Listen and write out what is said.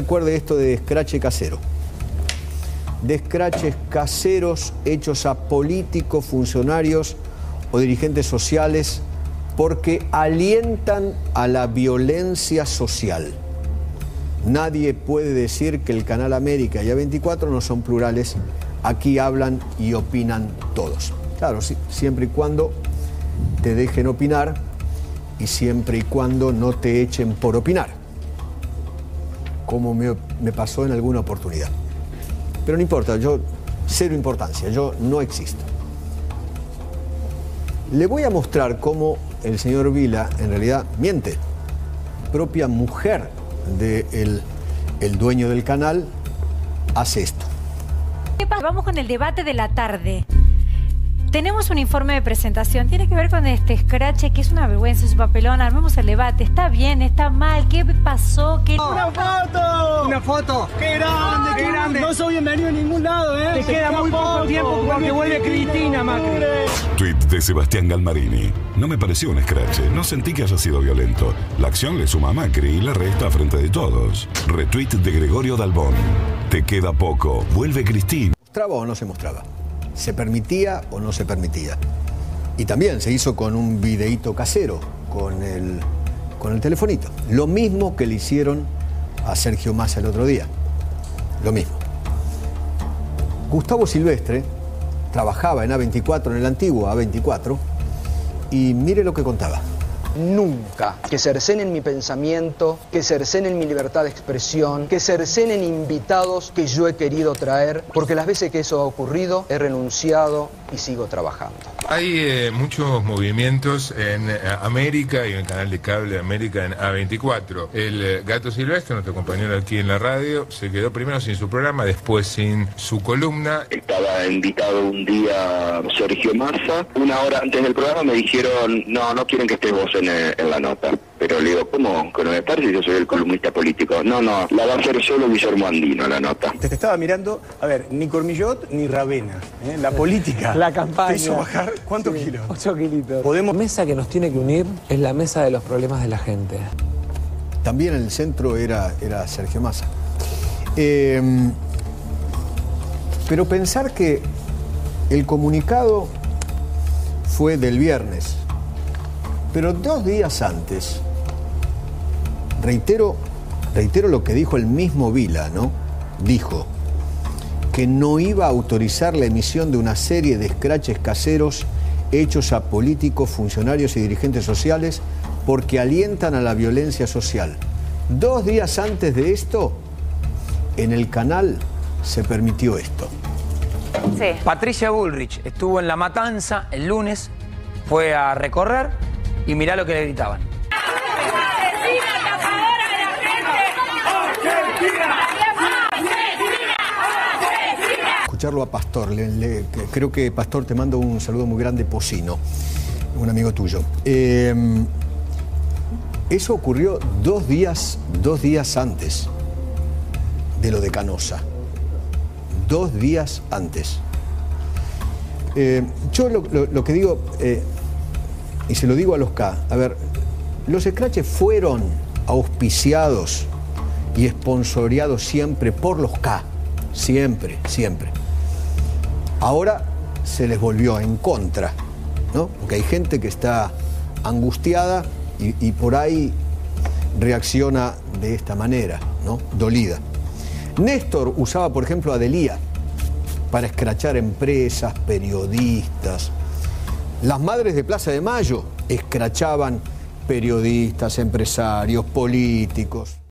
recuerde esto de escrache casero. De escraches caseros hechos a políticos, funcionarios o dirigentes sociales porque alientan a la violencia social. Nadie puede decir que el Canal América y A24 no son plurales. Aquí hablan y opinan todos. Claro, siempre y cuando te dejen opinar y siempre y cuando no te echen por opinar, como me pasó en alguna oportunidad. Pero no importa, yo cero importancia, yo no existo. Le voy a mostrar cómo el señor Vila en realidad miente. Propia mujer del dueño del canal hace esto. Vamos con el debate de la tarde. Tenemos un informe de presentación, tiene que ver con este escrache, que es una vergüenza, es un papelón. Armemos el debate, está bien, está mal, ¿qué pasó? ¿Qué... ¡Una foto! ¡Una foto! ¡Qué grande, qué grande! No soy bienvenido en ningún lado, ¿eh? Te queda muy poco tiempo porque vuelve Cristina, Macri. Tweet de Sebastián Galmarini. No me pareció un escrache, no sentí que haya sido violento. La acción le suma a Macri y le resta frente de todos. Retweet de Gregorio Dalbón. Te queda poco, vuelve Cristina. ¿Mostraba o no se mostraba? ¿Se permitía o no se permitía? Y también se hizo con un videíto casero, con el telefonito. Lo mismo que le hicieron a Sergio Massa el otro día. Lo mismo. Gustavo Silvestre trabajaba en A24, en el antiguo A24, y mire lo que contaba. Nunca que cercenen mi pensamiento, que cercenen mi libertad de expresión, que cercenen invitados que yo he querido traer, porque las veces que eso ha ocurrido he renunciado y sigo trabajando. Hay muchos movimientos en América y en el canal de cable de América en A24. El Gato Silvestre, nuestro compañero aquí en la radio, se quedó primero sin su programa, después sin su columna. Estaba invitado un día Sergio Massa. Una hora antes del programa me dijeron, no quieren que estés vos en la nota. Pero le digo, ¿cómo? Que no me parece, yo soy el columnista político. No, la va a hacer solo Guillermo Andino la nota. Te estaba mirando, a ver, ni Cormillot ni Ravena, ¿eh? La política. La campaña. ¿Te hizo bajar cuántos kilos? 8 kilitos. Podemos... La mesa que nos tiene que unir es la mesa de los problemas de la gente. También en el centro era Sergio Massa. Pero pensar que el comunicado fue del viernes, pero 2 días antes, reitero lo que dijo el mismo Vila, ¿no? Dijo que no iba a autorizar la emisión de una serie de escraches caseros hechos a políticos, funcionarios y dirigentes sociales porque alientan a la violencia social. 2 días antes de esto, en el canal se permitió esto. Sí. Patricia Bullrich estuvo en La Matanza el lunes, fue a recorrer y mirá lo que le gritaban. Escucharlo a Pastor, creo que Pastor te mando un saludo muy grande, Pocino, un amigo tuyo. Eso ocurrió 2 días antes de lo de Canosa. 2 días antes. Yo lo que digo, y se lo digo a los K, a ver, los escraches fueron auspiciados y esponsoreados siempre por los K, siempre. Ahora se les volvió en contra, ¿no? Porque hay gente que está angustiada y por ahí reacciona de esta manera, ¿no? Dolida. Néstor usaba, por ejemplo, a Delía para escrachar empresas, periodistas. Las madres de Plaza de Mayo escrachaban periodistas, empresarios, políticos.